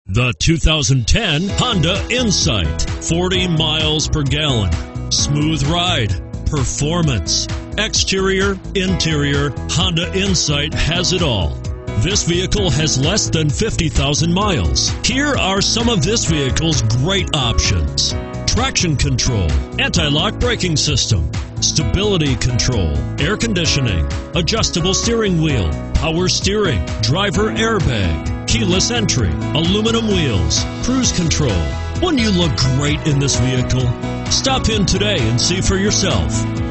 The 2010 Honda Insight. 40 miles per gallon. Smooth ride. Performance. Exterior, interior, Honda Insight has it all. This vehicle has less than 50,000 miles. Here are some of this vehicle's great options: traction control, anti-lock braking system, stability control, air conditioning, adjustable steering wheel, power steering, driver airbag, keyless entry, aluminum wheels, cruise control. Wouldn't you look great in this vehicle? Stop in today and see for yourself.